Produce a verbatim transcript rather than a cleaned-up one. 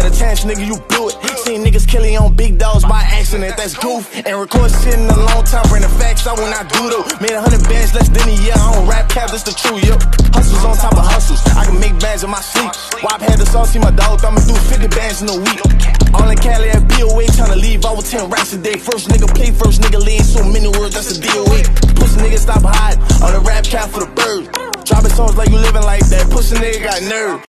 a chance, nigga, you blew it. Seen niggas killing on big dogs by accident, that's goof. And record shit in a long time, bring the facts out when I do though. Made a hundred bands less than a year, I don't rap cap, that's the truth, yo. Hustles on top of hustles, I can make bands in my sleep. Wop had the sauce, see my dog, I'ma do fifty bands in a week. All in Cali at B O A, tryna leave out with ten racks a day. First nigga play, first nigga lean, so many words, that's a D O A. Pussy nigga stop hiding, on the rap cap for the bird. Dropping songs like you living like that, pussy nigga got nerve.